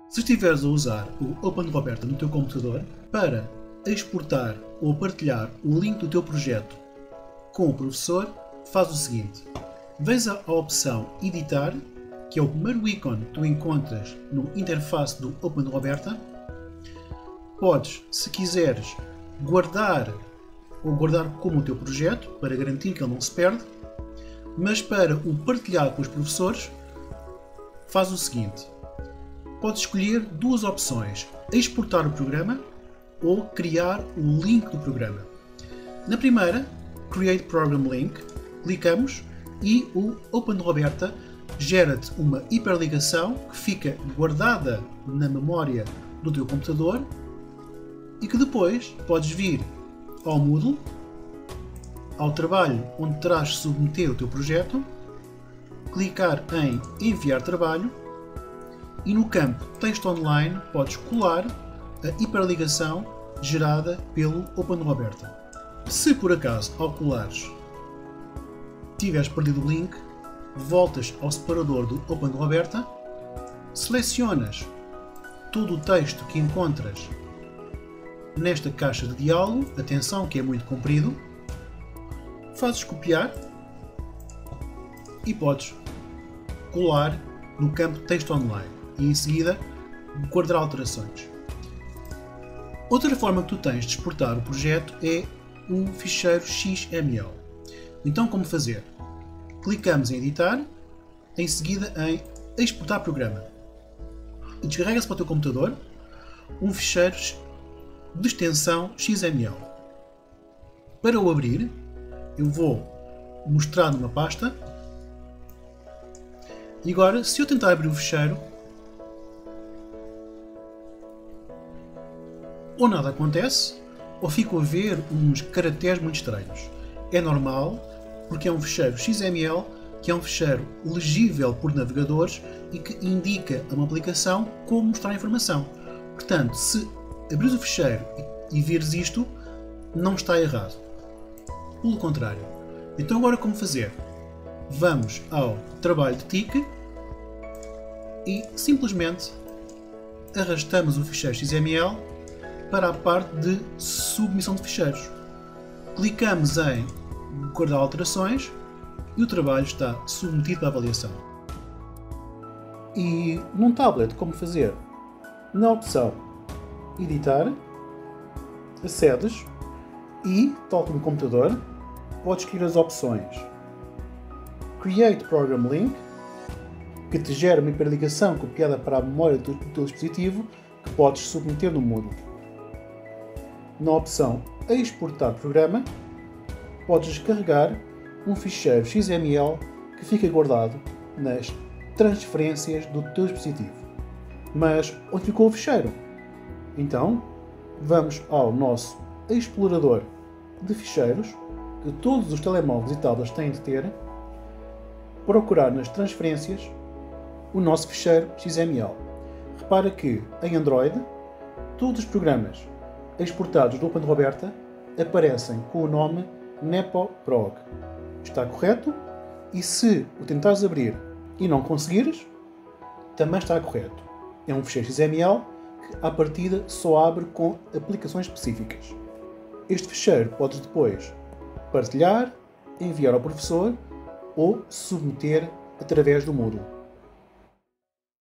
Se estiveres a usar o OpenRoberta no teu computador, para exportar ou partilhar o link do teu projeto com o professor, faz o seguinte. Vens à opção Editar, que é o primeiro ícone que tu encontras no interface do OpenRoberta. Podes, se quiseres, guardar como o teu projeto, para garantir que ele não se perde, mas para o partilhar com os professores, faz o seguinte. Podes escolher duas opções, exportar o programa ou criar o link do programa. Na primeira, Create Program Link, clicamos e o OpenRoberta gera-te uma hiperligação que fica guardada na memória do teu computador e que depois podes vir ao Moodle, ao trabalho onde terás de submeter o teu projeto, clicar em Enviar trabalho e no campo Texto Online podes colar a hiperligação gerada pelo OpenRoberta. Se por acaso ao colares tiveres perdido o link, voltas ao separador do OpenRoberta, selecionas todo o texto que encontras nesta caixa de diálogo, atenção que é muito comprido, fazes copiar e podes colar no campo Texto Online e em seguida guardar alterações. Outra forma que tu tens de exportar o projeto é o ficheiro XML. Então como fazer? Clicamos em Editar, em seguida em Exportar programa e descarrega-se para o teu computador um ficheiro de extensão XML. Para o abrir, eu vou mostrar numa pasta e agora, se eu tentar abrir o ficheiro, ou nada acontece, ou fico a ver uns caracteres muito estranhos. É normal, porque é um ficheiro XML, que é um ficheiro legível por navegadores e que indica a uma aplicação como mostrar a informação. Portanto, se abris o ficheiro e vires isto, não está errado. Pelo contrário. Então agora como fazer? Vamos ao trabalho de TIC e simplesmente arrastamos o ficheiro XML para a parte de submissão de ficheiros. Clicamos em guardar alterações e o trabalho está submetido para avaliação. E num tablet como fazer? Na opção Editar, acedes e, tal como no computador, podes escolher as opções Create Program Link, que te gera uma hiperligação copiada para a memória do teu dispositivo que podes submeter no Moodle. Na opção Exportar programa, podes descarregar um ficheiro XML que fica guardado nas transferências do teu dispositivo. Mas onde ficou o ficheiro? Então, vamos ao nosso explorador de ficheiros, que todos os telemóveis e tablets têm de ter, procurar nas transferências o nosso ficheiro XML. Repara que, em Android, todos os programas exportados do OpenRoberta aparecem com o nome NepoProg. Está correto? E se o tentares abrir e não conseguires, também está correto. É um ficheiro XML que, à partida, só abre com aplicações específicas. Este ficheiro podes depois partilhar, enviar ao professor ou submeter através do Moodle.